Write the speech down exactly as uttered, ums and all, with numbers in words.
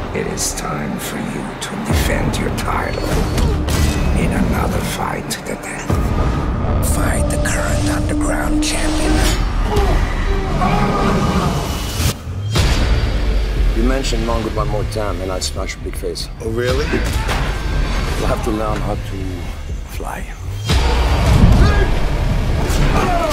It is time for you to defend your title in another fight to the death. Fight the current underground champion. You mentioned Mongo one more time and I'd smash your big face. Oh, really? You'll have to learn how to fly.